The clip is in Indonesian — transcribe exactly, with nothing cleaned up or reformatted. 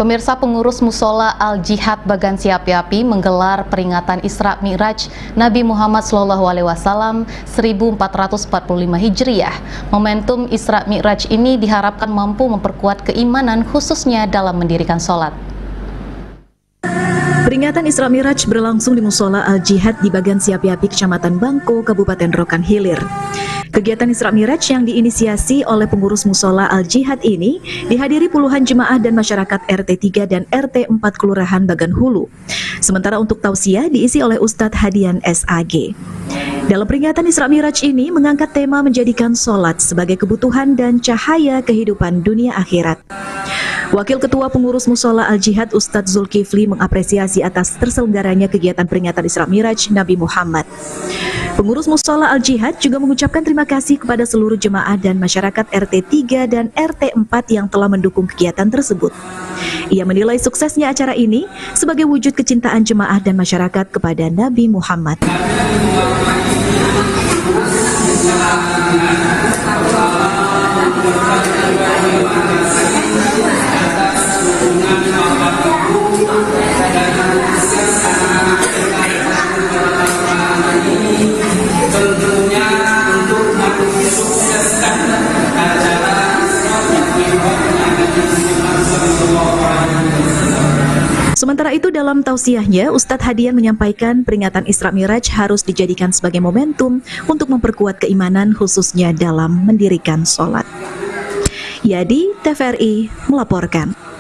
Pemirsa, pengurus Musola Al-Jihad Bagan Siapi-Api menggelar peringatan Isra Mi'raj Nabi Muhammad shallallahu alaihi wasallam seribu empat ratus empat puluh lima Hijriah. Momentum Isra Mi'raj ini diharapkan mampu memperkuat keimanan khususnya dalam mendirikan sholat. Peringatan Isra Mi'raj berlangsung di Musola Al-Jihad di Bagan Siapi-Api, Kecamatan Bangko, Kabupaten Rokan Hilir. Kegiatan Isra Mi'raj yang diinisiasi oleh pengurus Musola Al-Jihad ini dihadiri puluhan jemaah dan masyarakat R T tiga dan R T empat Kelurahan Bagan Hulu. Sementara untuk tausiah diisi oleh Ustadz Hadian S A G. Dalam peringatan Isra Mi'raj ini mengangkat tema menjadikan sholat sebagai kebutuhan dan cahaya kehidupan dunia akhirat. Wakil Ketua Pengurus Musola Al-Jihad Ustadz Zulkifli mengapresiasi atas terselenggaranya kegiatan peringatan Isra Mi'raj Nabi Muhammad. Pengurus Musola Al-Jihad juga mengucapkan terima kasih kepada seluruh jemaah dan masyarakat R T tiga dan R T empat yang telah mendukung kegiatan tersebut. Ia menilai suksesnya acara ini sebagai wujud kecintaan jemaah dan masyarakat kepada Nabi Muhammad. Sementara itu dalam tausiahnya, Ustadz Hadian menyampaikan peringatan Isra Mi'raj harus dijadikan sebagai momentum untuk memperkuat keimanan khususnya dalam mendirikan sholat. Yadi, T V R I melaporkan.